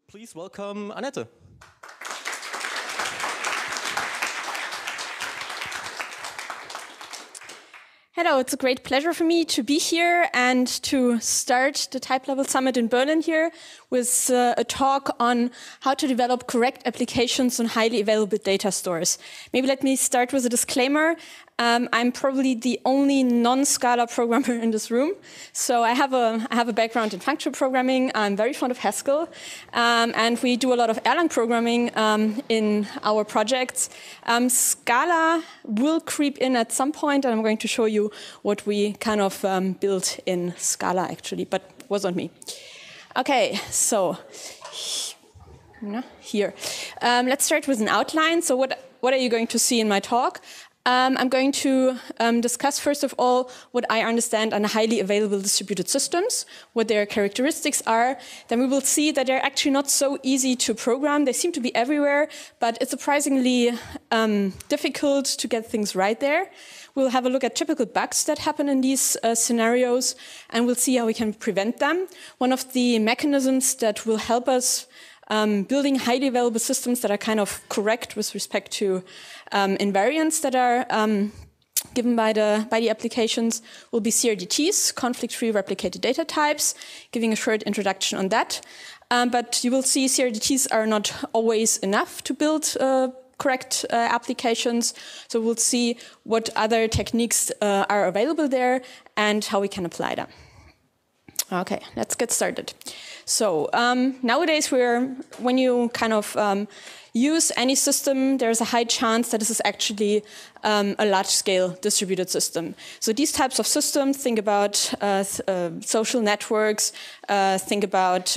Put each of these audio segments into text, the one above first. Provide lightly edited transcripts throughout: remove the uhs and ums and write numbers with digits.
Please welcome Annette. Hello, it's a great pleasure for me to be here and to start the Typelevel Summit in Berlin here with a talk on how to develop correct applications on highly available data stores. Maybe let me start with a disclaimer. I'm probably the only non-Scala programmer in this room. So I have a background in functional programming. I'm very fond of Haskell. And we do a lot of Erlang programming in our projects. Scala will creep in at some point, and I'm going to show you what we kind of built in Scala, actually, but wasn't me. OK, so here. Let's start with an outline. So what are you going to see in my talk? I'm going to discuss, first of all, what I understand on highly available distributed systems, what their characteristics are. Then we will see that they're actually not so easy to program. They seem to be everywhere, but it's surprisingly difficult to get things right there. We'll have a look at typical bugs that happen in these scenarios, and we'll see how we can prevent them. One of the mechanisms that will help us building highly available systems that are kind of correct with respect to invariants that are given by the applications will be CRDTs, conflict-free replicated data types, giving a short introduction on that. But you will see CRDTs are not always enough to build correct applications. So we'll see what other techniques are available there and how we can apply them. OK, let's get started. So nowadays, when you kind of use any system, there's a high chance that this is actually a large-scale distributed system. So these types of systems, think about social networks, think about,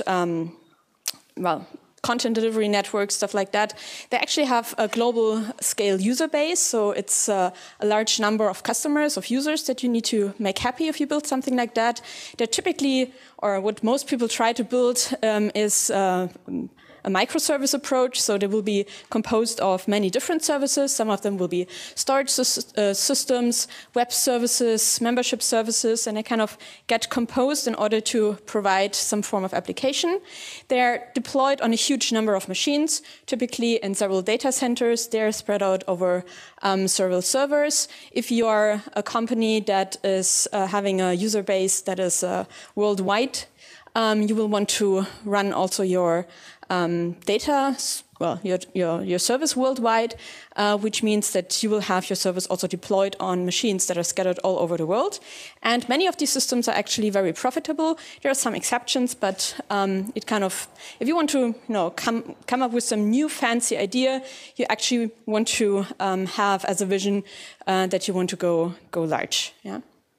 content delivery networks, stuff like that. They actually have a global scale user base. So it's a large number of customers, of users that you need to make happy if you build something like that. They're typically, or what most people try to build is a microservice approach. So they will be composed of many different services. Some of them will be storage systems, web services, membership services, and they kind of get composed in order to provide some form of application. They're deployed on a huge number of machines, typically in several data centers. They're spread out over several servers. If you are a company that is having a user base that is worldwide, you will want to run also your data, your service worldwide, which means that you will have your service also deployed on machines that are scattered all over the world. And many of these systems are actually very profitable. There are some exceptions, but it kind of, if you want to come up with some new fancy idea, you actually want to have as a vision that you want to go large. Yeah.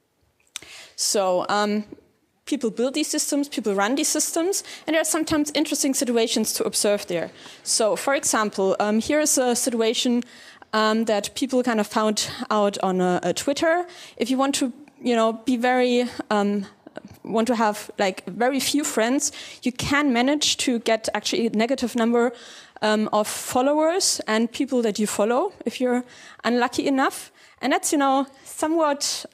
So people build these systems, people run these systems, and there are sometimes interesting situations to observe there. So, for example, here is a situation that people kind of found out on Twitter. If you want to, be very want to have like very few friends, you can manage to get actually a negative number of followers and people that you follow if you're unlucky enough, and that's somewhat.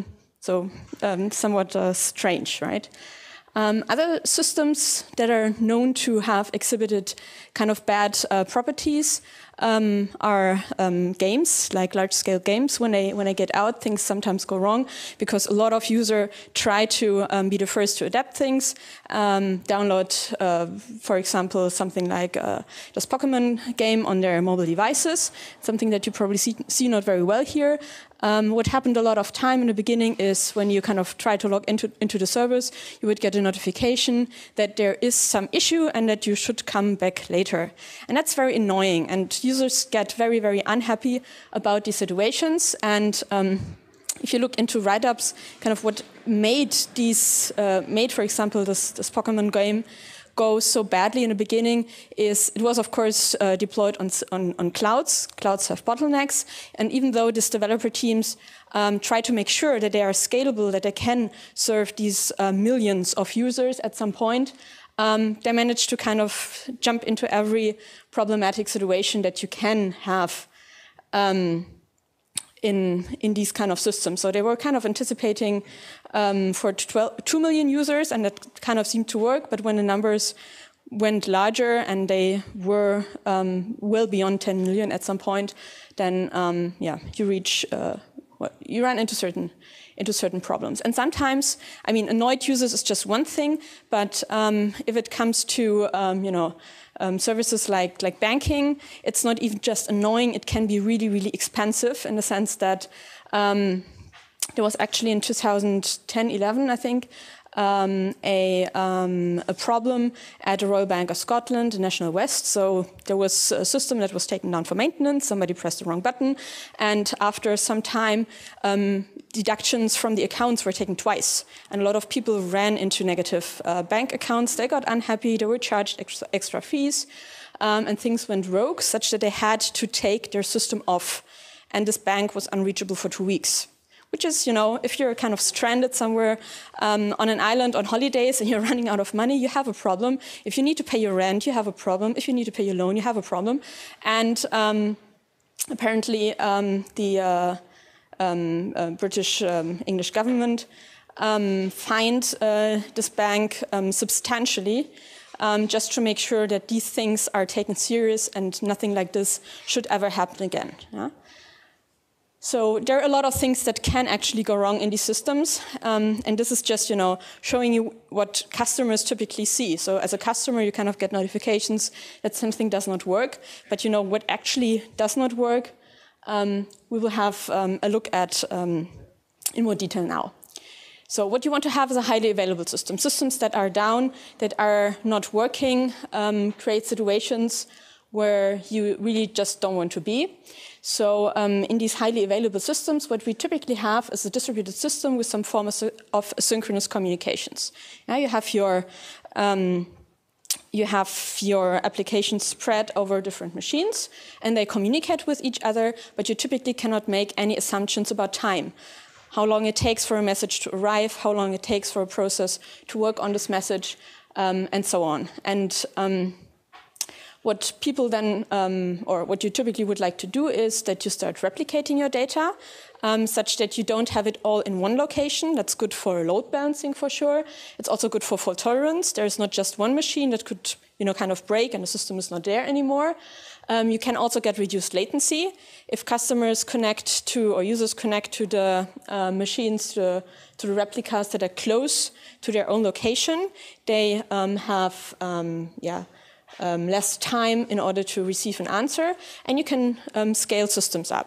Somewhat strange, right? Other systems that are known to have exhibited kind of bad properties are games, like large-scale games. When they get out, things sometimes go wrong because a lot of users try to be the first to adapt things. Download, for example, something like this Pokemon game on their mobile devices, something that you probably see not very well here. What happened a lot of time in the beginning is when you kind of try to log into the servers, you would get a notification that there is some issue and that you should come back later. And that's very annoying. And users get very, very unhappy about these situations. And if you look into write-ups, kind of what made for example, this Pokemon game go so badly in the beginning is it was, of course, deployed on clouds. Clouds have bottlenecks. And even though these developer teams try to make sure that they are scalable, that they can serve these millions of users at some point, they managed to kind of jump into every problematic situation that you can have in these kind of systems. So they were kind of anticipating for 2 million users, and that kind of seemed to work. But when the numbers went larger and they were well beyond 10 million at some point, then yeah, you reach you run into certain problems. And sometimes, I mean, annoyed users is just one thing, but if it comes to services like banking, it's not even just annoying. It can be really, really expensive in the sense that there was actually in 2010-11, I think, a problem at the Royal Bank of Scotland, the National West. So there was a system that was taken down for maintenance. Somebody pressed the wrong button. And after some time, deductions from the accounts were taken twice. And a lot of people ran into negative bank accounts. They got unhappy. They were charged extra fees. And things went rogue such that they had to take their system off. And this bank was unreachable for 2 weeks. Which is, if you're kind of stranded somewhere on an island on holidays and you're running out of money, you have a problem. If you need to pay your rent, you have a problem. If you need to pay your loan, you have a problem. And apparently the British English government fined this bank substantially just to make sure that these things are taken serious and nothing like this should ever happen again. Yeah? So there are a lot of things that can actually go wrong in these systems, and this is just, showing you what customers typically see. So as a customer, you kind of get notifications that something does not work, but what actually does not work, we will have a look at in more detail now. So what you want to have is a highly available system. Systems that are down, that are not working, create situations where you really just don't want to be. So in these highly available systems, what we typically have is a distributed system with some form of asynchronous communications. Now you have your applications spread over different machines, and they communicate with each other, but you typically cannot make any assumptions about time. How long it takes for a message to arrive, how long it takes for a process to work on this message, and so on. And what people then, or what you typically would like to do is that you start replicating your data such that you don't have it all in one location. That's good for load balancing for sure. It's also good for fault tolerance. There's not just one machine that could, kind of break and the system is not there anymore. You can also get reduced latency. If customers connect to, or users connect to the machines, to the replicas that are close to their own location, they have, less time in order to receive an answer, and you can scale systems up.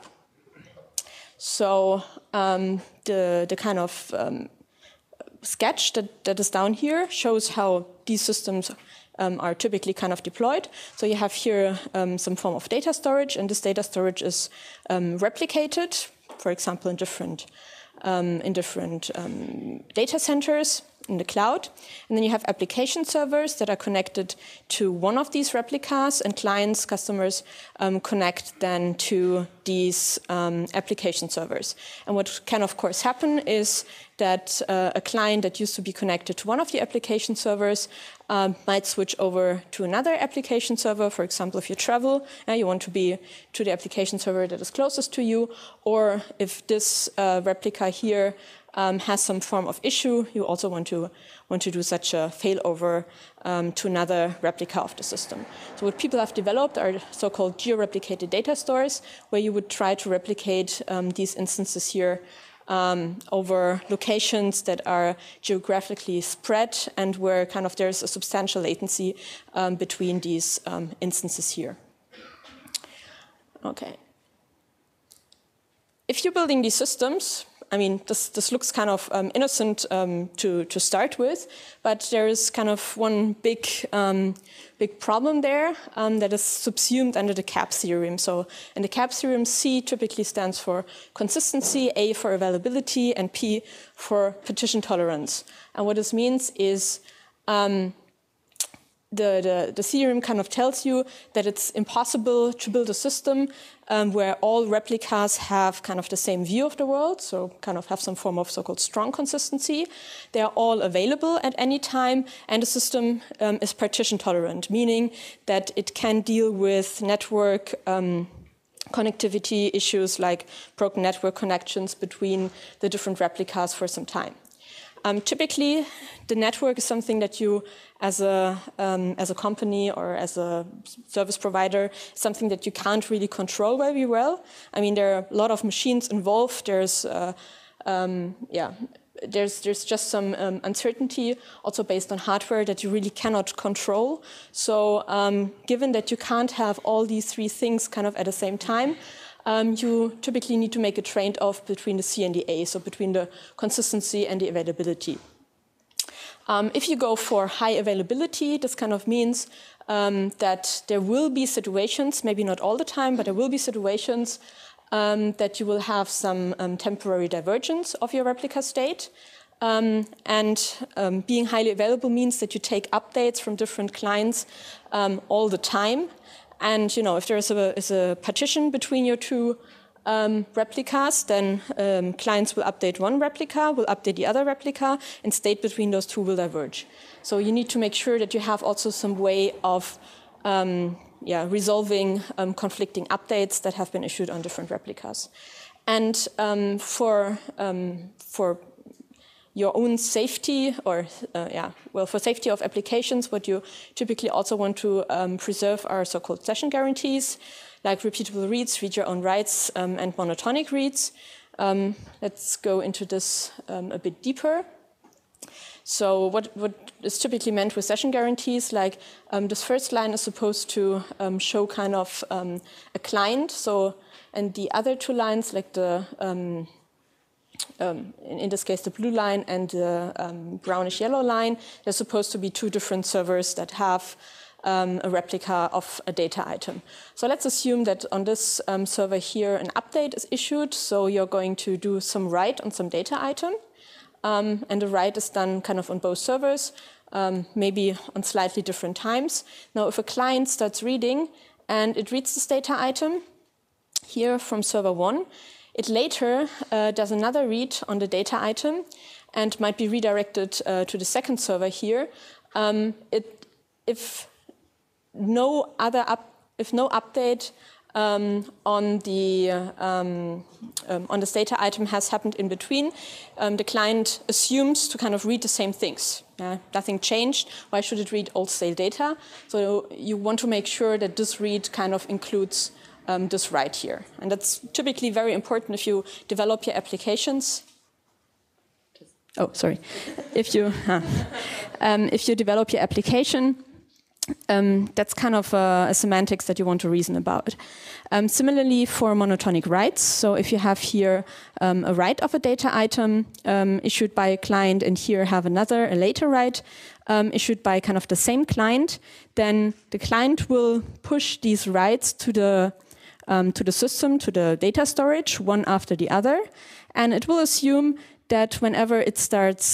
So the kind of sketch that is down here shows how these systems are typically kind of deployed. So you have here some form of data storage, and this data storage is replicated, for example, in different data centers in the cloud. And then you have application servers that are connected to one of these replicas, and clients, customers, connect then to these application servers. And what can, of course, happen is that a client that used to be connected to one of the application servers might switch over to another application server. For example, if you travel, you want to be to the application server that is closest to you, or if this replica here has some form of issue, you also want to do such a failover to another replica of the system. So what people have developed are so-called geo-replicated data stores, where you would try to replicate these instances here over locations that are geographically spread and where kind of there's a substantial latency between these instances here. Okay. If you're building these systems, I mean, this looks kind of innocent to start with, but there is kind of one big problem there that is subsumed under the CAP theorem. So in the CAP theorem, C typically stands for consistency, A for availability, and P for partition tolerance. And what this means is the theorem kind of tells you that it's impossible to build a system where all replicas have kind of the same view of the world, so kind of have some form of so-called strong consistency. They are all available at any time, and the system is partition tolerant, meaning that it can deal with network connectivity issues like broken network connections between the different replicas for some time. Typically, the network is something that you, as a company or as a service provider, something that you can't really control very well. I mean, there are a lot of machines involved. There's just some uncertainty also based on hardware that you really cannot control. So given that you can't have all these three things kind of at the same time, you typically need to make a trade-off between the C and the A, so between the consistency and the availability. If you go for high availability, this kind of means that there will be situations, maybe not all the time, but there will be situations that you will have some temporary divergence of your replica state. Being highly available means that you take updates from different clients all the time. And if there is a partition between your two replicas, then clients will update one replica, will update the other replica, and state between those two will diverge. So you need to make sure that you have also some way of resolving conflicting updates that have been issued on different replicas. And for your own safety, for safety of applications, what you typically also want to preserve are so-called session guarantees, like repeatable reads, read your own writes, and monotonic reads. Let's go into this a bit deeper. So what is typically meant with session guarantees, like this first line is supposed to show kind of a client. So, and the other two lines, like the in this case, the blue line and the brownish-yellow line, they're supposed to be two different servers that have a replica of a data item. So let's assume that on this server here, an update is issued. So you're going to do some write on some data item. And the write is done kind of on both servers, maybe on slightly different times. Now, if a client starts reading and it reads this data item here from server 1, it later does another read on the data item and might be redirected to the second server here. If no update on this data item has happened in between, the client assumes to kind of read the same things. Nothing changed. Why should it read old stale data? So you want to make sure that this read kind of includes this write here. And that's typically very important if you develop your applications. Oh, sorry. If you develop your application, that's kind of a semantics that you want to reason about. Similarly for monotonic writes, so if you have here a write of a data item issued by a client and here have a later write issued by kind of the same client, then the client will push these writes to the system, to the data storage, one after the other, and it will assume that whenever it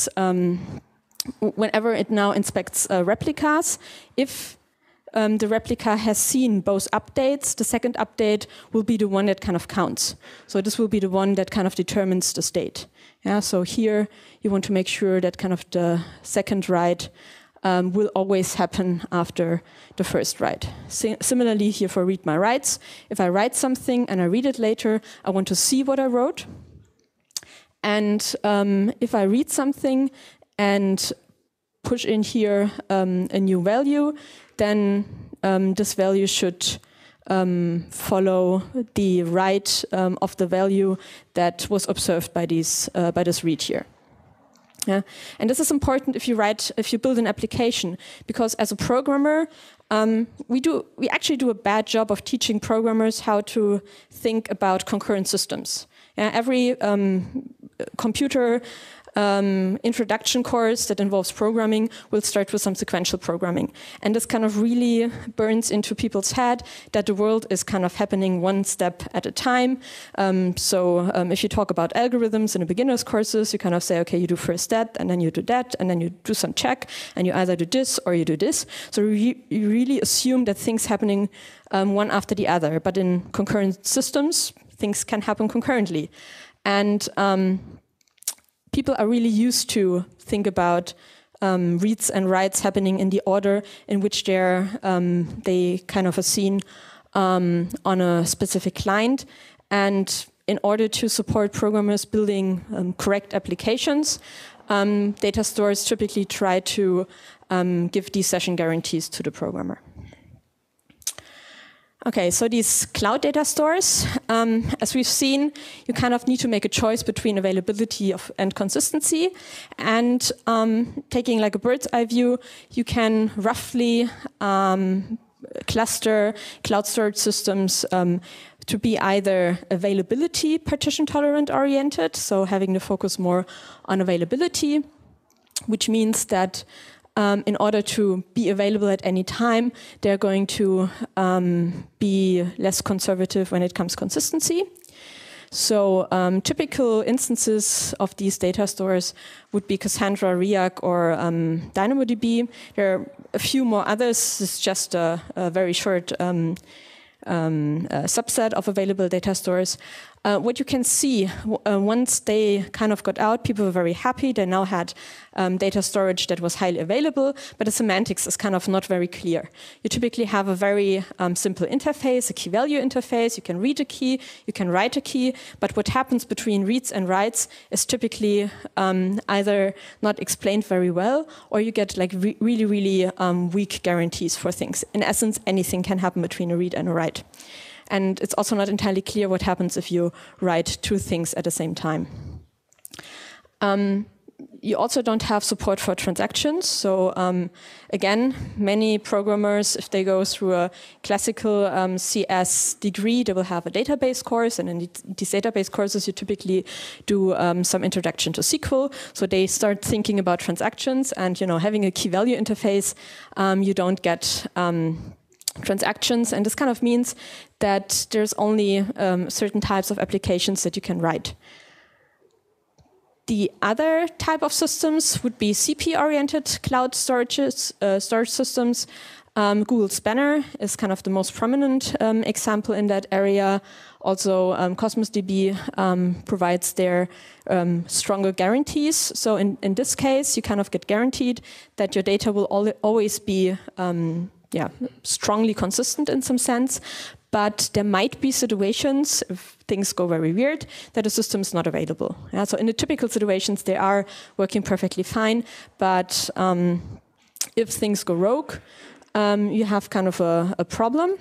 now inspects replicas, if the replica has seen both updates, the second update will be the one that kind of counts. So this will be the one that kind of determines the state. Yeah, so here you want to make sure that kind of the second write will always happen after the first write. Similarly here for read my writes, if I write something and I read it later, I want to see what I wrote. And if I read something and push in here a new value, then this value should follow the write of the value that was observed by this read here. Yeah. And this is important if you build an application, because as a programmer, we actually do a bad job of teaching programmers how to think about concurrent systems. Every computer introduction course that involves programming will start with some sequential programming. And this kind of really burns into people's head that the world is kind of happening one step at a time. So if you talk about algorithms in the beginner's courses, you kind of say, okay, you do first that, and then you do that, and then you do some check, and you either do this or you do this. So you really assume that things happening one after the other. But in concurrent systems, things can happen concurrently. And people are really used to think about reads and writes happening in the order in which they kind of are seen on a specific client. And in order to support programmers building correct applications, data stores typically try to give these session guarantees to the programmer. Okay, so these cloud data stores, as we've seen, you kind of need to make a choice between availability and consistency. And taking like a bird's eye view, you can roughly cluster cloud storage systems to be either availability partition tolerant oriented, so having the focus more on availability, which means that in order to be available at any time, they're going to be less conservative when it comes to consistency. So typical instances of these data stores would be Cassandra, Riak, or DynamoDB. There are a few more others. It's just a very short subset of available data stores. What you can see, once they kind of got out, people were very happy. They now had data storage that was highly available, but the semantics is kind of not very clear. You typically have a very simple interface, a key-value interface. You can read a key, you can write a key, but what happens between reads and writes is typically either not explained very well, or you get like really, really weak guarantees for things. In essence, anything can happen between a read and a write. And it's also not entirely clear what happens if you write two things at the same time. You also don't have support for transactions. So again, many programmers, if they go through a classical CS degree, they will have a database course. And in these database courses, you typically do some introduction to SQL. So they start thinking about transactions. And having a key-value interface, you don't get transactions, and this kind of means that there's only certain types of applications that you can write. The other type of systems would be CP-oriented cloud storage systems. Google Spanner is kind of the most prominent example in that area. Also, Cosmos DB provides their stronger guarantees. So in this case, you kind of get guaranteed that your data will always be strongly consistent in some sense, but there might be situations, if things go very weird, that the system is not available. Yeah, so in the typical situations, they are working perfectly fine, but if things go rogue, you have kind of a problem.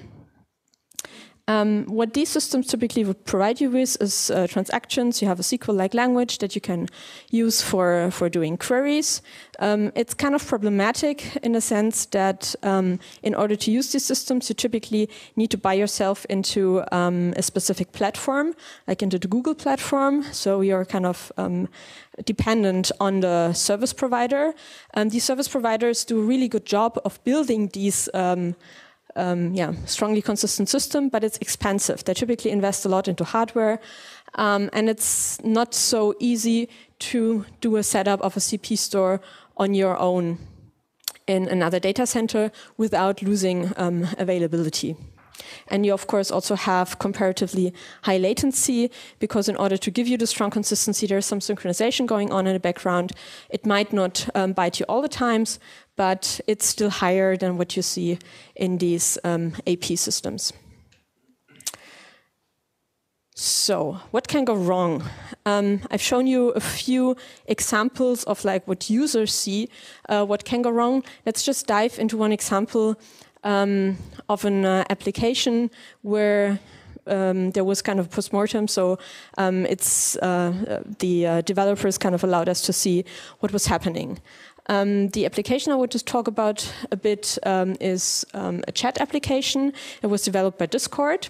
What these systems typically would provide you with is transactions. You have a SQL-like language that you can use for doing queries. It's kind of problematic in the sense that in order to use these systems, you typically need to buy yourself into a specific platform, like into the Google platform. So you're kind of dependent on the service provider. These service providers do a really good job of building these strongly consistent system, but it's expensive. They typically invest a lot into hardware, and it's not so easy to do a setup of a CP store on your own in another data center without losing availability. And you, of course, also have comparatively high latency, because in order to give you the strong consistency, there's some synchronization going on in the background. It might not bite you all the times, but it's still higher than what you see in these AP systems. So what can go wrong? I've shown you a few examples of like what users see, what can go wrong. Let's just dive into one example of an application where there was kind of postmortem, so the developers kind of allowed us to see what was happening. The application I would just talk about a bit is a chat application. It was developed by Discord.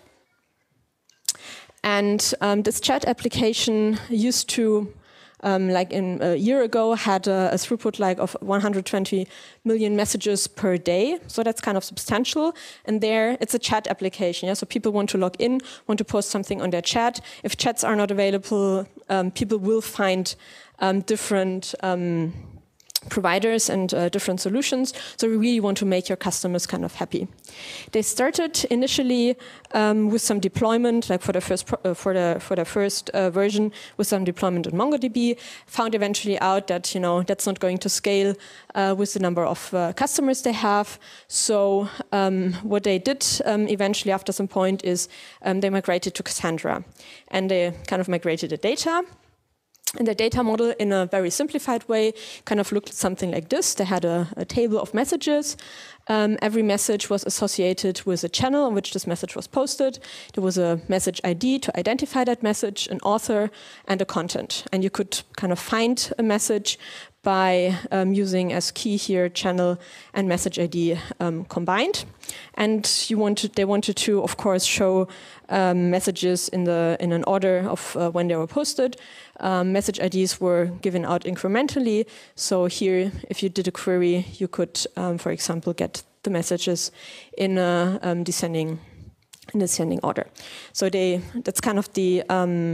And this chat application used to, like a year ago, had a throughput like of 120 million messages per day. So that's kind of substantial. And there, it's a chat application. Yeah? So people want to log in, want to post something on their chat. If chats are not available, people will find different providers and different solutions. So we really want to make your customers kind of happy. They started initially with some deployment, like for the first version, with some deployment in MongoDB. Found eventually out that that's not going to scale with the number of customers they have. So what they did eventually after some point is they migrated to Cassandra, and they kind of migrated the data. And the data model, in a very simplified way, kind of looked something like this. They had a table of messages. Every message was associated with a channel on which this message was posted. There was a message ID to identify that message, an author, and a content. And you could kind of find a message by using as key here channel and message ID combined. And they wanted to, of course, show messages in an order of when they were posted. Message IDs were given out incrementally. So here, if you did a query, you could, for example, get the messages in a descending order. So that's kind of the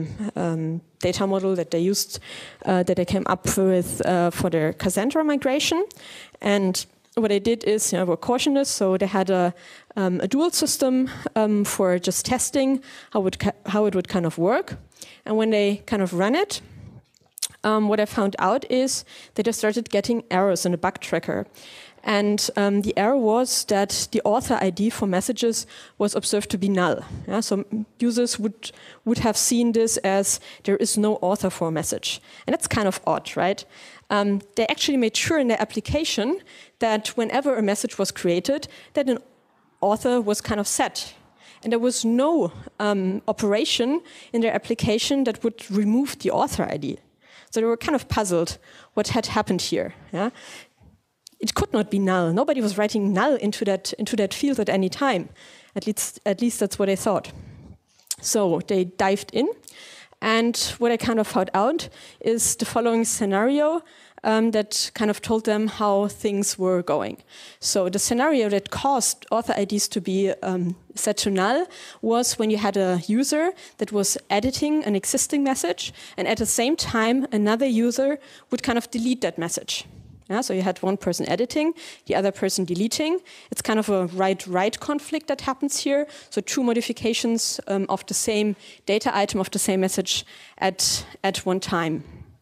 data model that they used, that they came up with for their Cassandra migration. And what they did is, were cautious, so they had a dual system for just testing how it would kind of work. And when they kind of ran it, what I found out is that they started getting errors in the bug tracker. And the error was that the author ID for messages was observed to be null. Yeah? So users would have seen this as there is no author for a message. And that's kind of odd, right? They actually made sure in their application that whenever a message was created, that an author was kind of set. And there was no operation in their application that would remove the author ID. So they were kind of puzzled what had happened here. Yeah? It could not be null. Nobody was writing null into that field at any time. At least that's what they thought. So they dived in, and what I kind of found out is the following scenario that kind of told them how things were going. So the scenario that caused author IDs to be set to null was when you had a user that was editing an existing message, and at the same time another user would kind of delete that message. Yeah, so you had one person editing, the other person deleting. It's kind of a write-write conflict that happens here. So two modifications of the same data item of the same message at one time.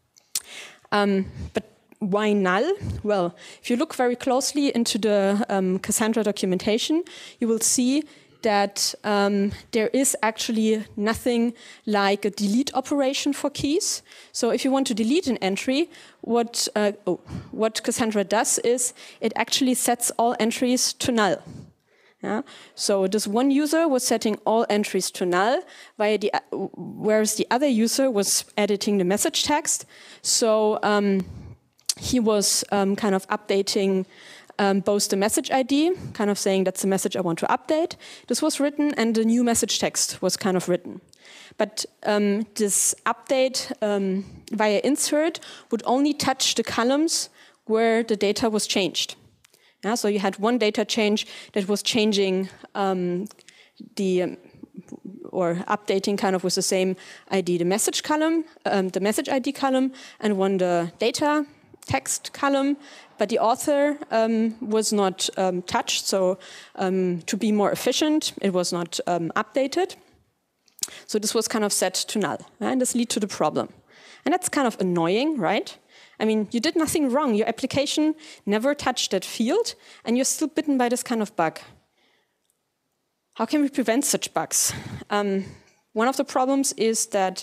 But why null? Well, if you look very closely into the Cassandra documentation, you will see that there is actually nothing like a delete operation for keys. So if you want to delete an entry, what Cassandra does is it actually sets all entries to null. Yeah? So this one user was setting all entries to null, whereas the other user was editing the message text. So he was kind of updating both the message ID, kind of saying that's the message I want to update. This was written, and the new message text was kind of written. But this update via insert would only touch the columns where the data was changed. Yeah, so you had one data change that was changing or updating kind of with the same ID, the message column, the message ID column, and one the data text column, but the author was not touched, so to be more efficient, it was not updated. So this was kind of set to null, and this led to the problem. And that's kind of annoying, right? I mean, you did nothing wrong. Your application never touched that field, and you're still bitten by this kind of bug. How can we prevent such bugs? One of the problems is that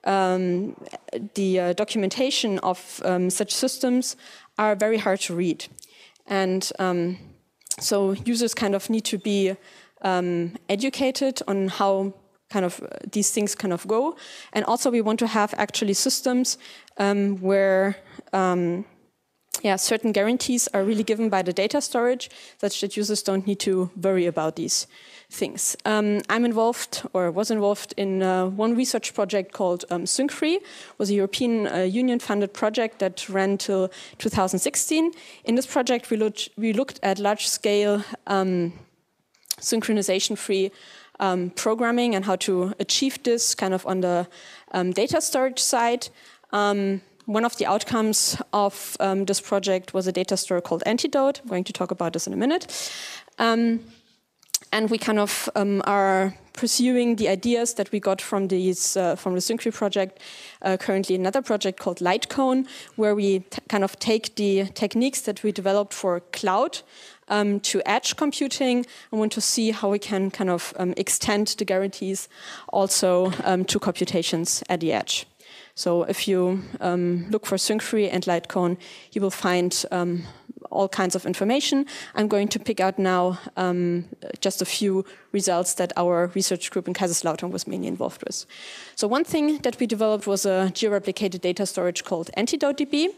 the documentation of such systems are very hard to read. And so users kind of need to be educated on how kind of these things kind of go. And also we want to have actually systems where certain guarantees are really given by the data storage, such that users don't need to worry about these things. I'm involved, or was involved, in one research project called SyncFree. It was a European Union-funded project that ran till 2016. In this project, we looked at large-scale synchronization-free programming and how to achieve this kind of on the data storage side. One of the outcomes of this project was a data store called Antidote. I'm going to talk about this in a minute. And we kind of are pursuing the ideas that we got from these from the SyncFree project. Currently another project called Lightcone, where we kind of take the techniques that we developed for cloud to edge computing, and want to see how we can kind of extend the guarantees also to computations at the edge. So if you look for sync-free and light cone, you will find all kinds of information. I'm going to pick out now just a few results that our research group in Kaiserslautern was mainly involved with. So one thing that we developed was a geo-replicated data storage called AntidoteDB.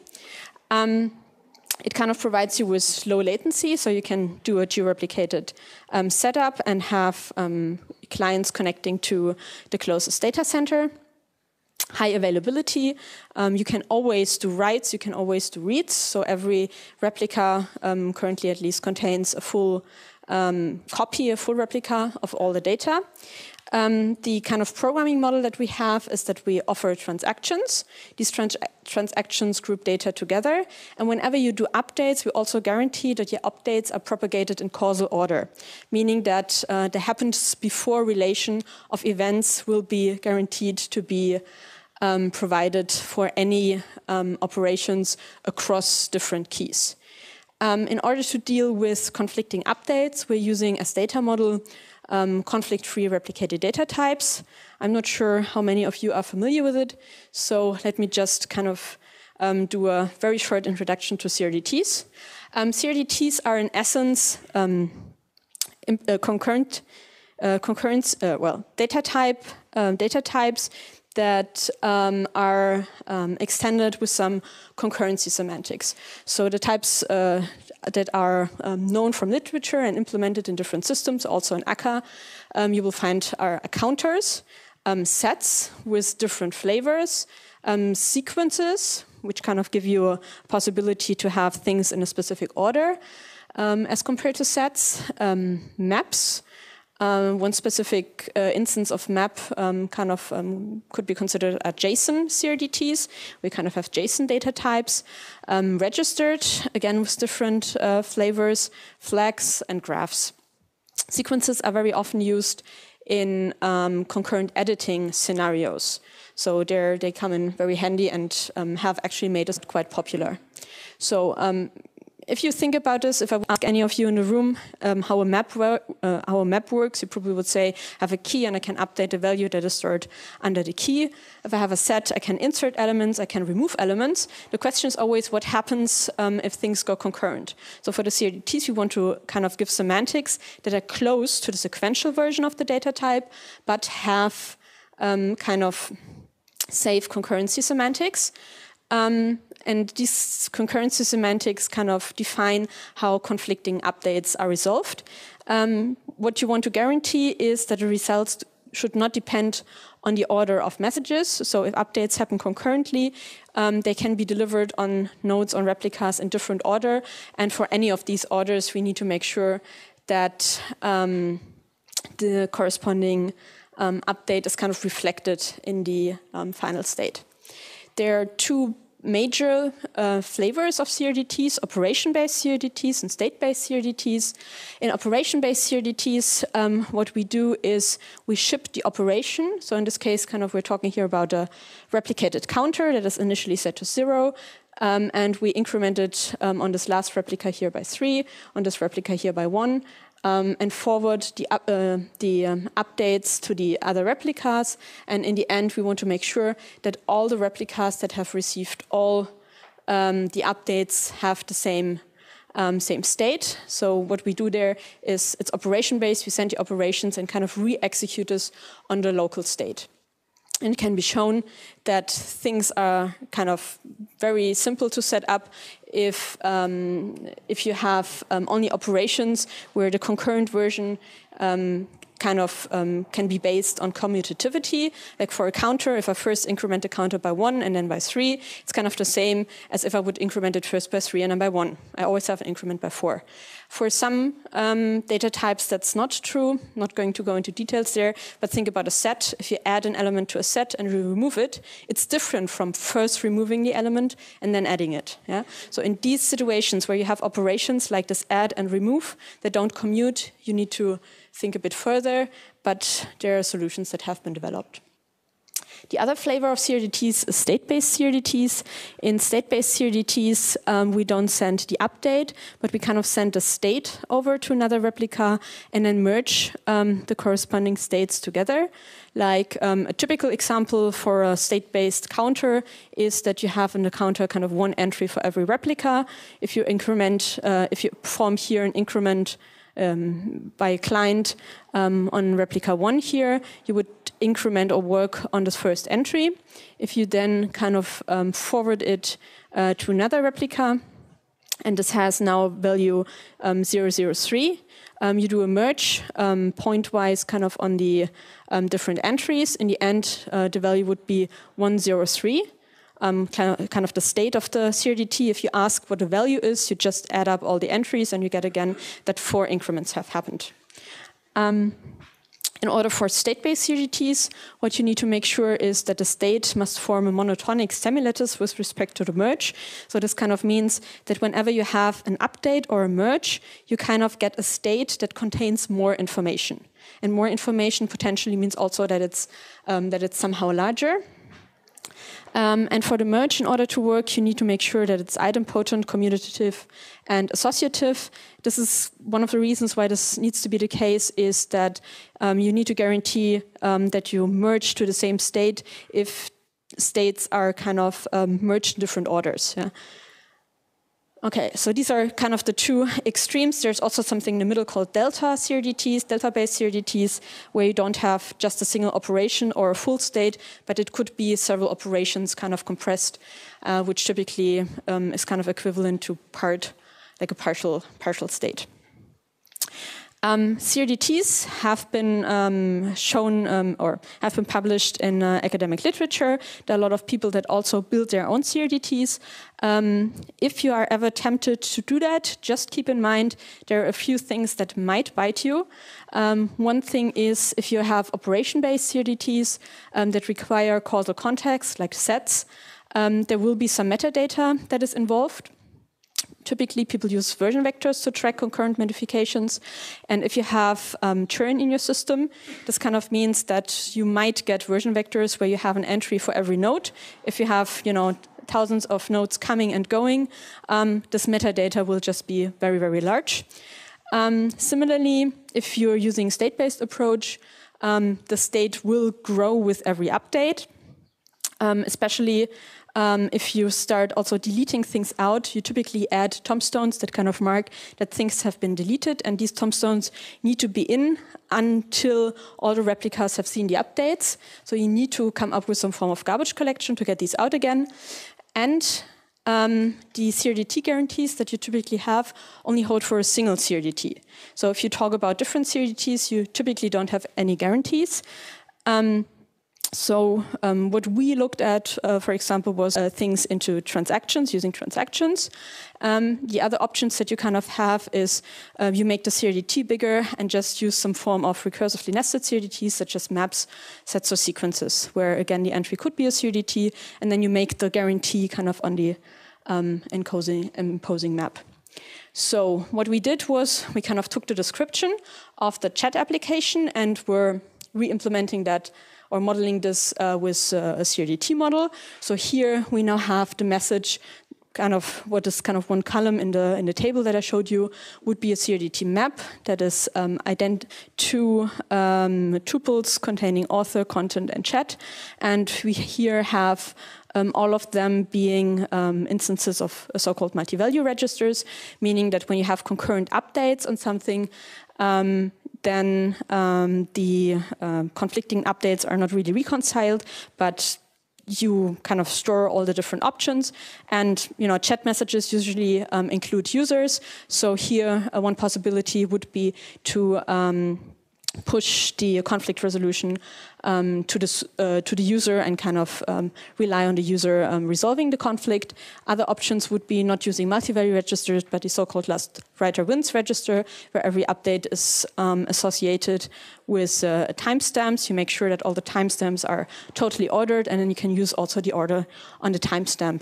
It kind of provides you with low latency, so you can do a geo-replicated setup and have clients connecting to the closest data center. High availability. You can always do writes, you can always do reads. So every replica currently at least contains a full copy, a full replica of all the data. The kind of programming model that we have is that we offer transactions. These transactions group data together. And whenever you do updates, we also guarantee that your updates are propagated in causal order, meaning that the happens before relation of events will be guaranteed to be provided for any operations across different keys. In order to deal with conflicting updates, we're using as data model conflict-free replicated data types. I'm not sure how many of you are familiar with it, so let me just kind of do a very short introduction to CRDTs. CRDTs are in essence data types that are extended with some concurrency semantics. So the types that are known from literature and implemented in different systems, also in akka, you will find are counters, sets with different flavors, sequences, which kind of give you a possibility to have things in a specific order, as compared to sets, maps. One specific instance of map could be considered a JSON CRDTs. We kind of have JSON data types, registered, again with different flavors, flags, and graphs. Sequences are very often used in concurrent editing scenarios. So they come in very handy and have actually made us quite popular. So if you think about this, if I would ask any of you in the room how a map works, you probably would say, I have a key and I can update the value that is stored under the key. If I have a set, I can insert elements, I can remove elements. The question is always what happens if things go concurrent. So for the CRDTs, we want to kind of give semantics that are close to the sequential version of the data type, but have kind of safe concurrency semantics. And these concurrency semantics kind of define how conflicting updates are resolved. What you want to guarantee is that the results should not depend on the order of messages. So if updates happen concurrently, they can be delivered on nodes, on replicas in different order. And for any of these orders, we need to make sure that the corresponding update is kind of reflected in the final state. There are two major flavors of CRDTs, operation-based CRDTs and state-based CRDTs. In operation-based CRDTs, what we do is we ship the operation. So in this case, kind of we're talking here about a replicated counter that is initially set to 0. And we increment it on this last replica here by 3, on this replica here by 1. And forward the updates to the other replicas. And in the end, we want to make sure that all the replicas that have received all the updates have the same state. So what we do there is it's operation-based. We send the operations and kind of re-execute this on the local state. And it can be shown that things are kind of very simple to set up if you have only operations where the concurrent version can be based on commutativity. Like for a counter, if I first increment the counter by 1 and then by 3, it's kind of the same as if I would increment it first by 3 and then by 1. I always have an increment by 4. For some data types, that's not true. Not going to go into details there, but think about a set. If you add an element to a set and you remove it, it's different from first removing the element and then adding it. Yeah? So in these situations where you have operations like this add and remove that don't commute, you need to think a bit further, but there are solutions that have been developed. The other flavor of CRDTs is state-based CRDTs. In state-based CRDTs, we don't send the update, but we kind of send the state over to another replica and then merge the corresponding states together. Like a typical example for a state-based counter is that you have in the counter kind of one entry for every replica. If you increment, if you perform here an increment by a client on replica 1 here, you would increment or work on this first entry. If you then kind of forward it to another replica, and this has now value 003, you do a merge point-wise kind of on the different entries. In the end, the value would be 103. Kind of the state of the CRDT. If you ask what the value is, you just add up all the entries and you get again that 4 increments have happened. In order for state-based CRDTs, what you need to make sure is that the state must form a monotonic semilattice with respect to the merge. So this kind of means that whenever you have an update or a merge, you kind of get a state that contains more information. And more information potentially means also that it's somehow larger. And for the merge, in order to work, you need to make sure that it's idempotent, commutative, and associative. This is one of the reasons why this needs to be the case, is that you need to guarantee that you merge to the same state if states are kind of merged in different orders. Yeah? Okay, so these are kind of the two extremes. There's also something in the middle called delta CRDTs, delta-based CRDTs, where you don't have just a single operation or a full state, but it could be several operations kind of compressed, which typically is kind of equivalent to like a partial state. CRDTs have been shown or have been published in academic literature. There are a lot of people that also build their own CRDTs. If you are ever tempted to do that, just keep in mind there are a few things that might bite you. One thing is if you have operation-based CRDTs that require causal context, like sets, there will be some metadata that is involved. Typically, people use version vectors to track concurrent modifications. And if you have churn in your system, this kind of means that you might get version vectors where you have an entry for every node. If you have, thousands of nodes coming and going, this metadata will just be very, very large. Similarly, if you're using state-based approach, the state will grow with every update, especially if you start also deleting things out. You typically add tombstones that kind of mark that things have been deleted, and these tombstones need to be in until all the replicas have seen the updates. So you need to come up with some form of garbage collection to get these out again. And the CRDT guarantees that you typically have only hold for a single CRDT. So if you talk about different CRDTs, you typically don't have any guarantees. So what we looked at, for example, was things into transactions, using transactions. The other options that you kind of have is you make the CRDT bigger and just use some form of recursively nested CRDTs, such as maps, sets, or sequences, where, again, the entry could be a CRDT, and then you make the guarantee kind of on the imposing map. So what we did was we kind of took the description of the chat application and were re-implementing that or modeling this with a CRDT model. So here we now have the message, kind of what is kind of one column in the table that I showed you would be a CRDT map that is two tuples containing author, content, and chat. And we here have all of them being instances of so-called multi-value registers, meaning that when you have concurrent updates on something, then the conflicting updates are not really reconciled, but you kind of store all the different options. And chat messages usually include users. So here, one possibility would be to push the conflict resolution to the user and kind of rely on the user resolving the conflict. Other options would be not using multi-value registers, but the so-called last writer wins register, where every update is associated with timestamps. You make sure that all the timestamps are totally ordered, and then you can use also the order on the timestamp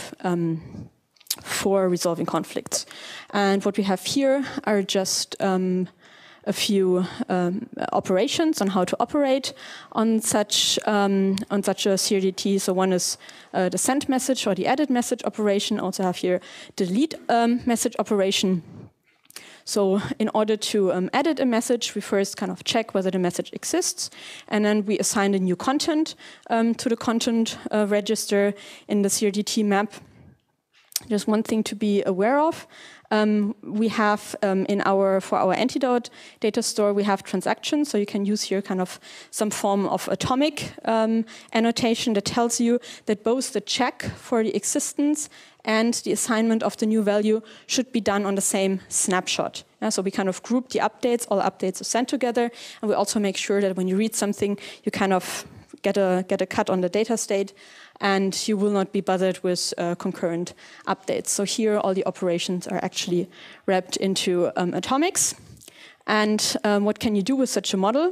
for resolving conflicts. And what we have here are just a few operations on how to operate on such a CRDT. So one is the send message or the edit message operation. Also have here delete message operation. So in order to edit a message, we first kind of check whether the message exists, and then we assign a new content to the content register in the CRDT map. There's one thing to be aware of. We have for our antidote data store, we have transactions. So you can use here kind of some form of atomic annotation that tells you that both the check for the existence and the assignment of the new value should be done on the same snapshot. Yeah, so we kind of group the updates, all updates are sent together, and we also make sure that when you read something, you kind of get a cut on the data state, and you will not be bothered with concurrent updates. So here, all the operations are actually wrapped into atomics. And what can you do with such a model?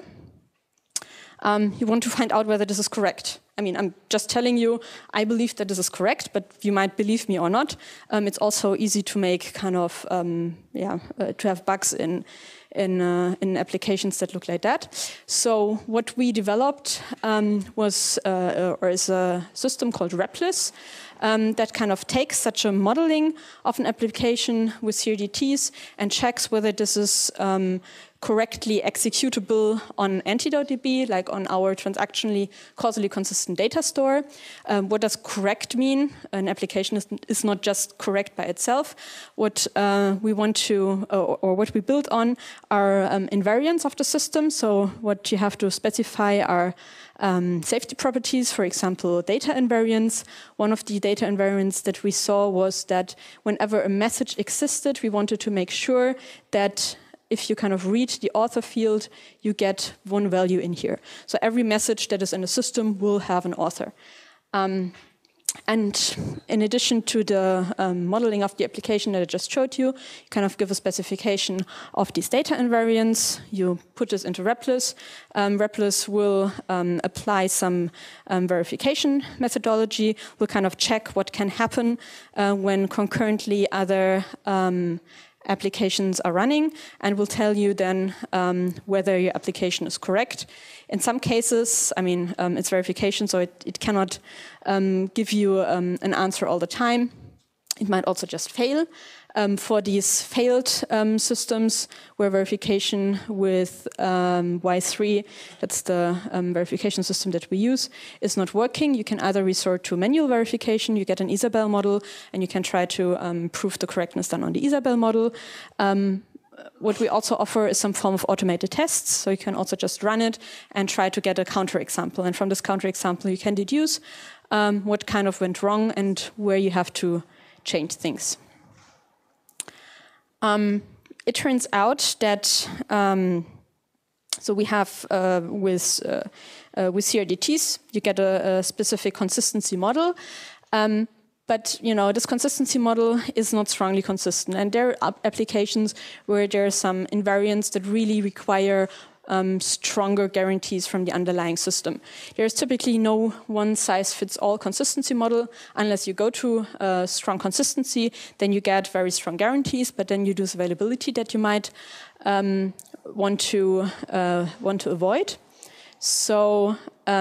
You want to find out whether this is correct. I mean, I'm just telling you, I believe that this is correct, but you might believe me or not. It's also easy to make kind of, to have bugs in applications that look like that. So what we developed is a system called Replus that kind of takes such a modeling of an application with CRDTs and checks whether this is correctly executable on AntidoteDB, like on our transactionally causally consistent data store. What does correct mean? An application is not just correct by itself. What we want to, or what we build on, are invariants of the system. So what you have to specify are safety properties, for example, data invariants. One of the data invariants that we saw was that whenever a message existed, we wanted to make sure that if you kind of read the author field, you get one value in here. So every message that is in the system will have an author. And in addition to the modeling of the application that I just showed you, you kind of give a specification of these data invariants. You put this into Replus. Replus will apply some verification methodology. We'll kind of check what can happen when concurrently other applications are running, and will tell you then whether your application is correct. In some cases, I mean, it's verification, so it cannot give you an answer all the time. It might also just fail. For these failed systems where verification with Y3, that's the verification system that we use, is not working, you can either resort to manual verification, you get an Isabelle model, and you can try to prove the correctness done on the Isabelle model. What we also offer is some form of automated tests, so you can also just run it and try to get a counterexample. And from this counterexample, you can deduce what kind of went wrong and where you have to change things. It turns out that so we have with CRDTs, you get a specific consistency model. But this consistency model is not strongly consistent, and there are applications where there are some invariants that really require stronger guarantees from the underlying system. There is typically no one-size-fits-all consistency model. Unless you go to strong consistency, then you get very strong guarantees, but then you lose availability that you might want to avoid. So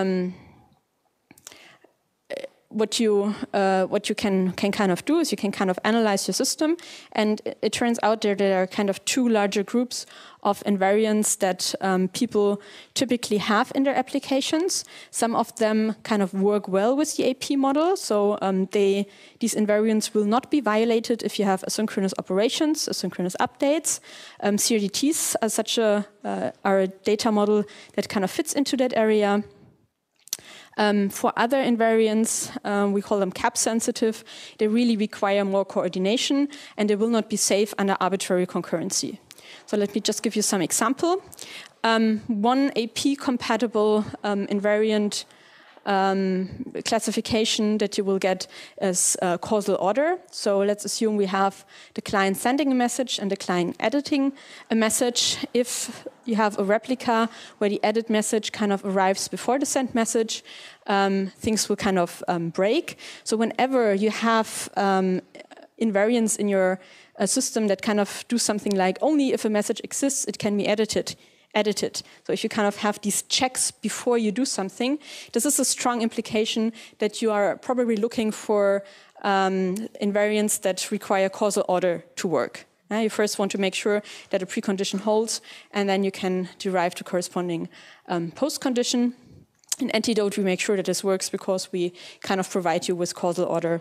what you can kind of do is you can kind of analyze your system, and it turns out there are kind of two larger groups of invariants that people typically have in their applications. Some of them kind of work well with the AP model, so these invariants will not be violated if you have asynchronous operations, asynchronous updates. CRDTs are a data model that kind of fits into that area. For other invariants, we call them cap sensitive. They really require more coordination, and they will not be safe under arbitrary concurrency. So let me just give you some example. One AP compatible invariant classification that you will get is causal order. So let's assume we have the client sending a message and the client editing a message. If you have a replica where the edit message kind of arrives before the send message, things will kind of break. So whenever you have invariants in your a system that kind of do something like only if a message exists, it can be edited. So if you kind of have these checks before you do something, this is a strong implication that you are probably looking for invariants that require causal order to work. You first want to make sure that a precondition holds, and then you can derive the corresponding postcondition. In Antidote, we make sure that this works because we kind of provide you with causal order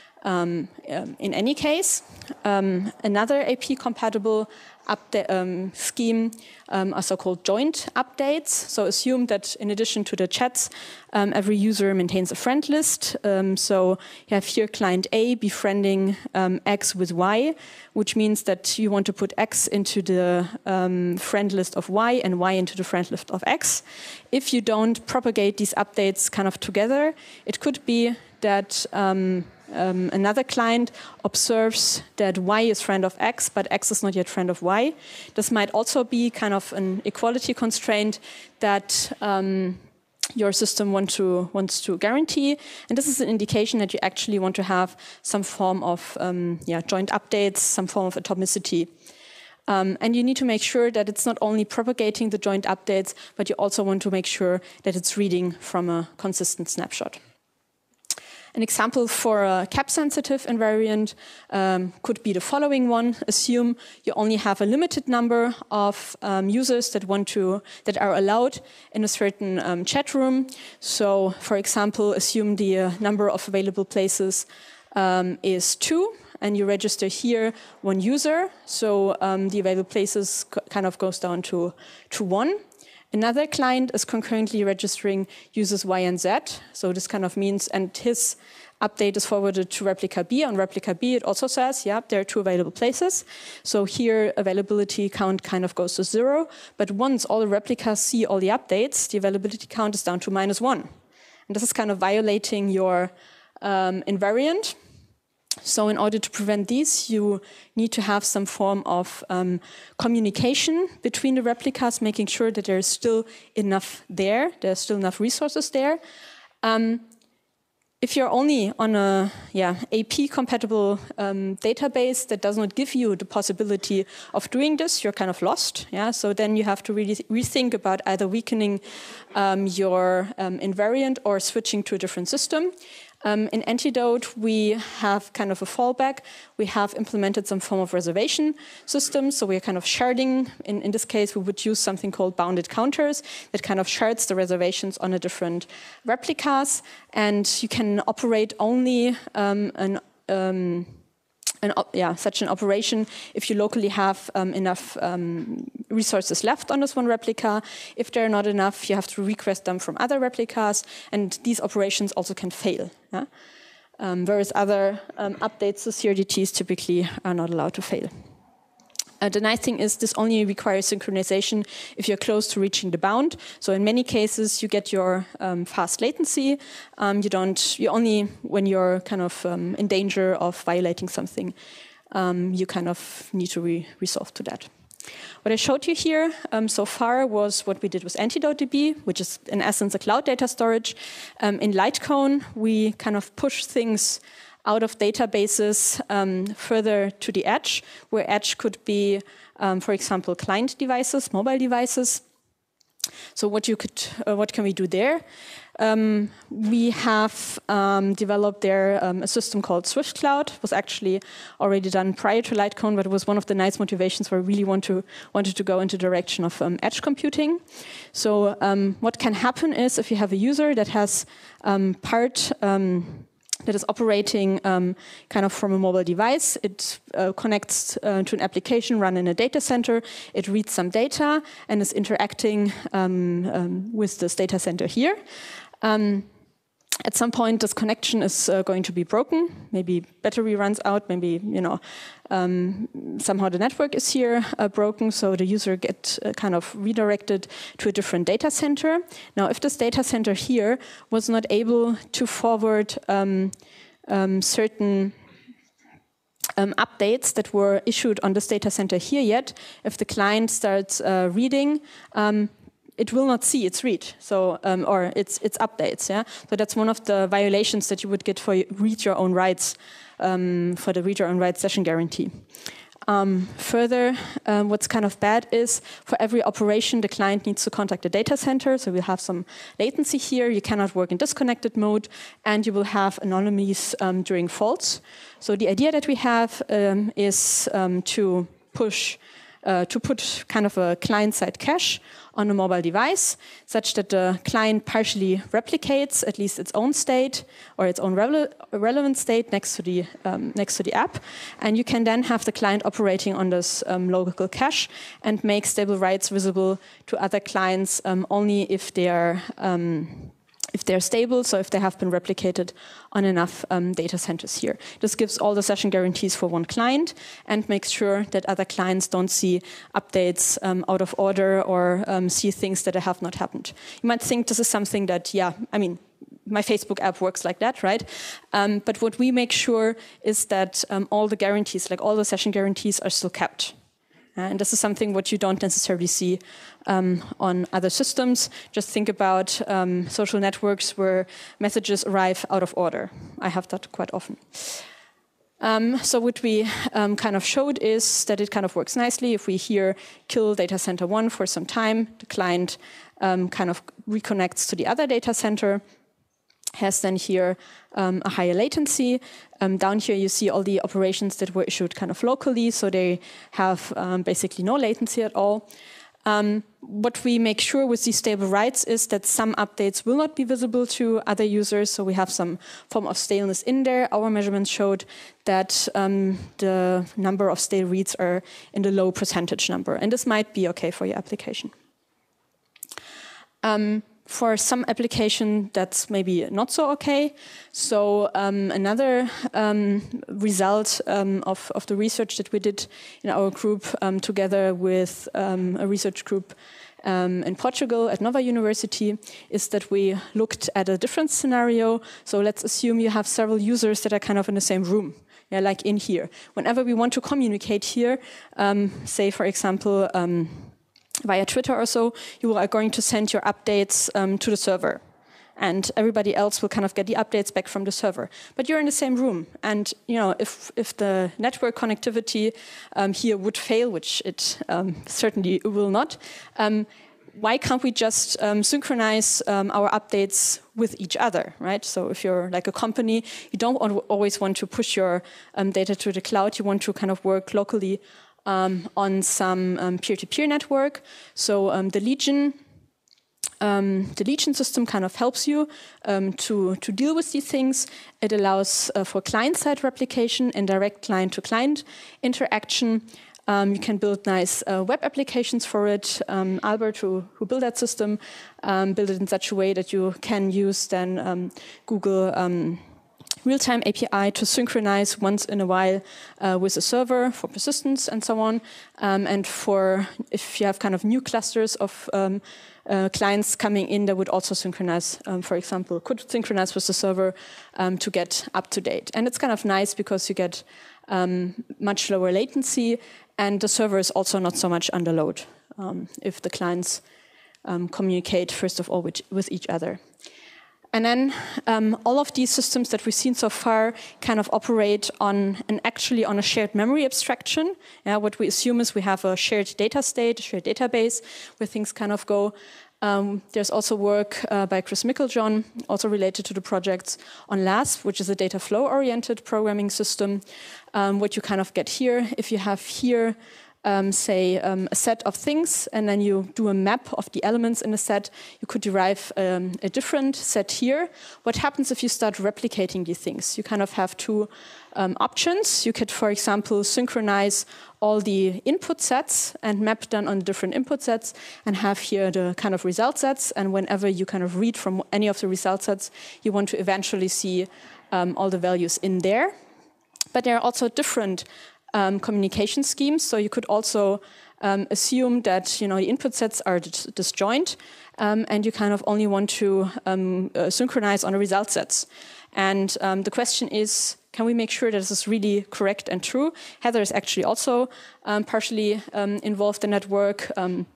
in any case. Another AP-compatible scheme are so-called joint updates. So assume that in addition to the chats, every user maintains a friend list. So you have here client A befriending X with Y, which means that you want to put X into the friend list of Y and Y into the friend list of X. If you don't propagate these updates kind of together, it could be that another client observes that Y is friend of X, but X is not yet friend of Y. This might also be kind of an equality constraint that your system wants to guarantee. And this is an indication that you actually want to have some form of joint updates, some form of atomicity. And you need to make sure that it's not only propagating the joint updates, but you also want to make sure that it's reading from a consistent snapshot. An example for a cap-sensitive invariant could be the following one. Assume you only have a limited number of users that are allowed in a certain chat room. So, for example, assume the number of available places is 2, and you register here 1 user. So the available places kind of goes down to 1. Another client is concurrently registering users Y and Z. So this kind of means, and his update is forwarded to replica B. On replica B, it also says, yeah, there are 2 available places. So here, availability count kind of goes to 0. But once all the replicas see all the updates, the availability count is down to -1. And this is kind of violating your invariant. So in order to prevent these, you need to have some form of communication between the replicas, making sure that there's still enough there, there's still enough resources there. If you're only on a AP-compatible database that does not give you the possibility of doing this, you're kind of lost. Yeah? So then you have to really rethink about either weakening your invariant or switching to a different system. In Antidote, we have kind of a fallback. We have implemented some form of reservation system. So we're kind of sharding. In this case, we would use something called bounded counters that kind of shards the reservations on a different replicas. And you can operate only such an operation if you locally have enough resources left on this one replica. If there are not enough, you have to request them from other replicas, and these operations also can fail. Yeah? Whereas other updates to CRDTs typically are not allowed to fail. The nice thing is this only requires synchronization if you're close to reaching the bound. So in many cases, you get your fast latency. You only when you're kind of in danger of violating something, you kind of need to resolve to that. What I showed you here so far was what we did with AntidoteDB, which is in essence a cloud data storage. In Litecoin, we kind of push things out of databases further to the edge, where edge could be, for example, client devices, mobile devices. So what can we do there? We have developed there a system called Swift Cloud. It was actually already done prior to Litecoin, but it was one of the nice motivations where I really wanted to go into the direction of edge computing. So what can happen is if you have a user that has that is operating kind of from a mobile device. It connects to an application run in a data center. It reads some data and is interacting with this data center here. At some point, this connection is going to be broken. Maybe battery runs out. Maybe somehow the network is here broken, so the user gets kind of redirected to a different data center. Now, if this data center here was not able to forward certain updates that were issued on this data center here yet, if the client starts reading, it will not see its read, so or its updates. Yeah, so that's one of the violations that you would get for read your own rights for the read your own rights session guarantee. Further, what's kind of bad is for every operation, the client needs to contact the data center. So we'll have some latency here. You cannot work in disconnected mode, and you will have anomalies during faults. So the idea that we have is to put kind of a client-side cache on a mobile device, such that the client partially replicates at least its own state or its own relevant state next to the app, and you can then have the client operating on this local cache and make stable writes visible to other clients only if they are stable, so if they have been replicated on enough data centers here. This gives all the session guarantees for one client and makes sure that other clients don't see updates out of order or see things that have not happened. You might think this is something that, yeah, I mean, my Facebook app works like that, right? But what we make sure is that all the guarantees, like all the session guarantees, are still kept. And this is something what you don't necessarily see on other systems. Just think about social networks where messages arrive out of order. I have that quite often. So what we kind of showed is that it kind of works nicely. If we here kill data center 1 for some time, the client kind of reconnects to the other data center, has then here a higher latency. Down here you see all the operations that were issued kind of locally, so they have basically no latency at all. What we make sure with these stable writes is that some updates will not be visible to other users, so we have some form of staleness in there. Our measurements showed that the number of stale reads are in the low percentage number, and this might be okay for your application. For some application, that's maybe not so okay. So another result of the research that we did in our group together with a research group in Portugal at Nova University is that we looked at a different scenario. So let's assume you have several users that are kind of in the same room. Yeah, like in here. Whenever we want to communicate here, say, for example, via Twitter or so, you are going to send your updates to the server. And everybody else will kind of get the updates back from the server. But you're in the same room. And you know, if the network connectivity here would fail, which it certainly will not, why can't we just synchronize our updates with each other, right? So if you're like a company, you don't always want to push your data to the cloud. You want to kind of work locally on some peer-to-peer network. So the Legion system kind of helps you to deal with these things. It allows for client-side replication and direct client-to-client interaction. You can build nice web applications for it. Albert, who built that system, built it in such a way that you can use then Google real-time API to synchronize once in a while with a server for persistence and so on. And for if you have kind of new clusters of clients coming in, that would also synchronize, for example, could synchronize with the server to get up to date. And it's kind of nice because you get much lower latency, and the server is also not so much under load if the clients communicate, first of all, with each other. And then all of these systems that we've seen so far kind of operate on actually on a shared memory abstraction. Yeah, what we assume is we have a shared data state, a shared database where things kind of go. There's also work by Chris Mickeljohn, also related to the projects, on LASP, which is a data flow-oriented programming system. What you kind of get here, if you have here say a set of things, and then you do a map of the elements in the set, you could derive a different set here. What happens if you start replicating these things? You kind of have two options. You could, for example, synchronize all the input sets and map them on different input sets and have here the kind of result sets. And whenever you kind of read from any of the result sets, you want to eventually see all the values in there. But there are also different communication schemes. So you could also assume that the input sets are disjoint, and you kind of only want to synchronize on the result sets. And the question is, can we make sure that this is really correct and true? Heather is actually also partially involved in that work.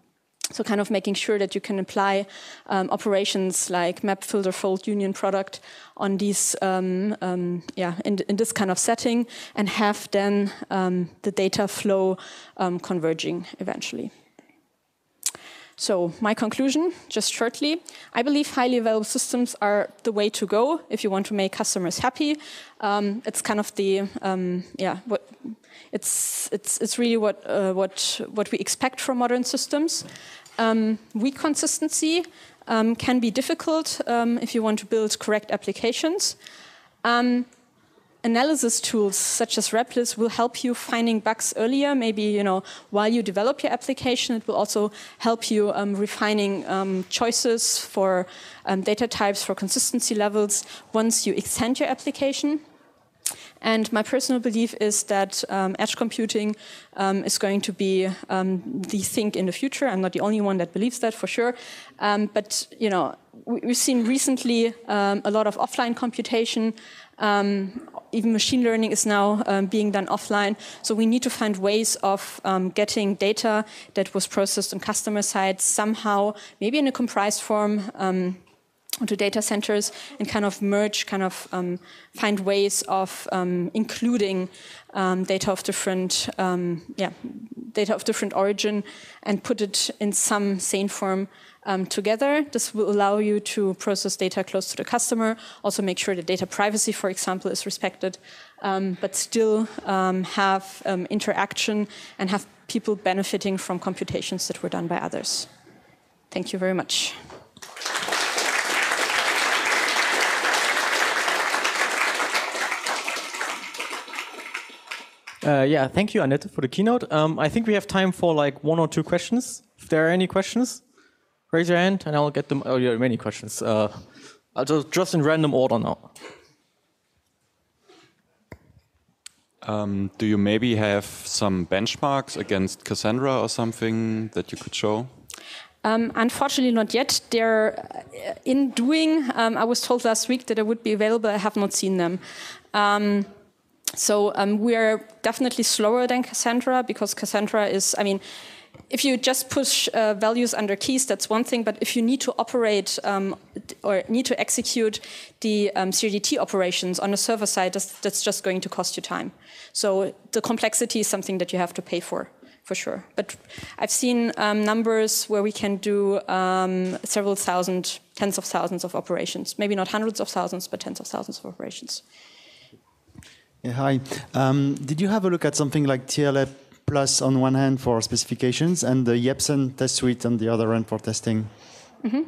So kind of making sure that you can apply operations like map, filter, fold, union, product on these, in this kind of setting, and have then the data flow converging eventually. So my conclusion, just shortly, I believe highly available systems are the way to go if you want to make customers happy. It's kind of the it's really what we expect from modern systems. Weak consistency can be difficult if you want to build correct applications. Analysis tools such as Replis will help you finding bugs earlier. Maybe while you develop your application, it will also help you refining choices for data types, for consistency levels once you extend your application. And my personal belief is that edge computing is going to be the thing in the future. I'm not the only one that believes that, for sure. But we've seen recently a lot of offline computation. Even machine learning is now being done offline. So we need to find ways of getting data that was processed on customer side somehow, maybe in a comprised form, onto data centers, and kind of merge, find ways of including data of different origin and put it in some sane form together. This will allow you to process data close to the customer, also make sure that data privacy, for example, is respected, but still have interaction and have people benefiting from computations that were done by others. Thank you very much. Thank you, Annette, for the keynote. I think we have time for like 1 or 2 questions. If there are any questions, raise your hand and I'll get them. Oh, yeah, many questions. I'll just in random order now. Do you maybe have some benchmarks against Cassandra or something that you could show? Unfortunately, not yet. They're in doing. I was told last week that they would be available. I have not seen them. So we are definitely slower than Cassandra, because Cassandra is, if you just push values under keys, that's one thing. But if you need to operate or need to execute the CRDT operations on the server side, that's just going to cost you time. So the complexity is something that you have to pay for sure. But I've seen numbers where we can do several thousand, tens of thousands of operations. Maybe not hundreds of thousands, but tens of thousands of operations. Yeah, hi. Did you have a look at something like TLA Plus on one hand for specifications and the Jepsen test suite on the other end for testing? Mm-hmm.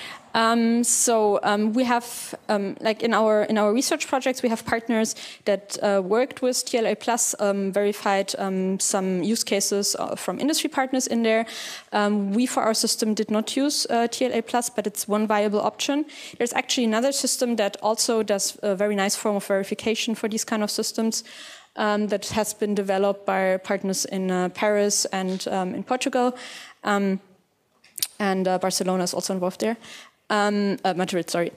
We have, like in our research projects, we have partners that worked with TLA Plus, verified some use cases from industry partners in there. We, for our system, did not use TLA Plus, but it's one viable option. There's actually another system that also does a very nice form of verification for these kind of systems. That has been developed by partners in Paris and in Portugal. And Barcelona is also involved there. Madrid, sorry.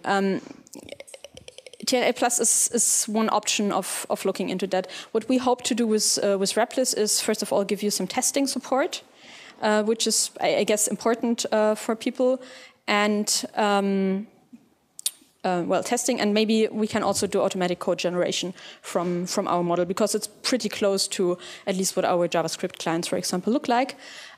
TLA Plus is one option of looking into that. What we hope to do with Replis is, first of all, give you some testing support, which is, I guess, important for people. And testing, and maybe we can also do automatic code generation from our model, because it's pretty close to at least what our JavaScript clients, for example, look like.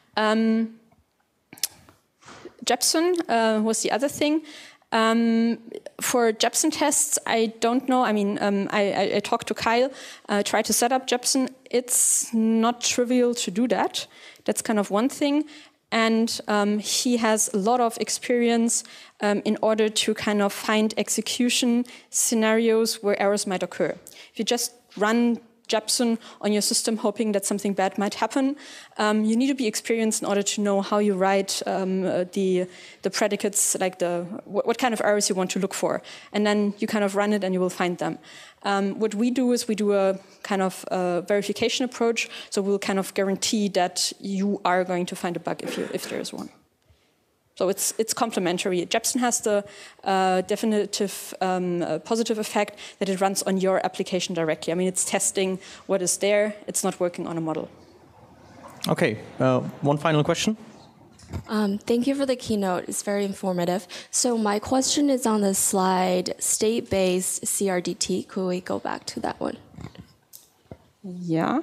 Jepsen was the other thing. For Jepsen tests, I don't know. I talked to Kyle, tried to set up Jepsen. It's not trivial to do that. That's kind of one thing. And he has a lot of experience in order to kind of find execution scenarios where errors might occur. If you just run Jepsen on your system hoping that something bad might happen, you need to be experienced in order to know how you write the predicates, like what kind of errors you want to look for. And then you kind of run it and you will find them. What we do is we do a kind of verification approach. So we'll kind of guarantee that you are going to find a bug if there is one. So it's complementary. Jepsen has the definitive positive effect that it runs on your application directly. It's testing what is there. It's not working on a model. Okay, one final question. Thank you for the keynote. It's very informative. So my question is on the slide, state-based CRDT. Could we go back to that one? Yeah.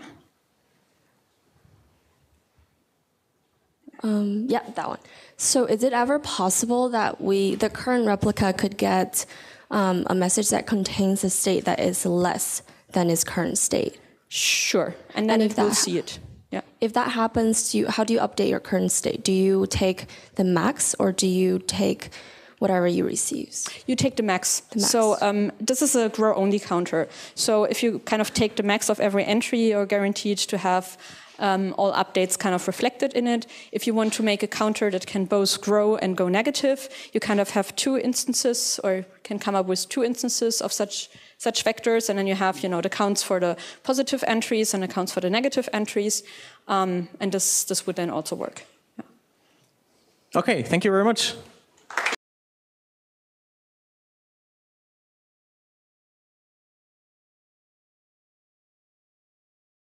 Yeah, that one. So is it ever possible that the current replica could get a message that contains a state that is less than its current state? Sure, and then it will see it. Yeah. If that happens, how do you update your current state? Do you take the max, or do you take whatever you receive? You take the max. So this is a grow-only counter. So if you kind of take the max of every entry, you're guaranteed to have all updates kind of reflected in it. If you want to make a counter that can both grow and go negative, you kind of have two instances, or can come up with two instances of such vectors, and then you have, the counts for the positive entries and the counts for the negative entries, and this would then also work. Yeah. Okay, thank you very much.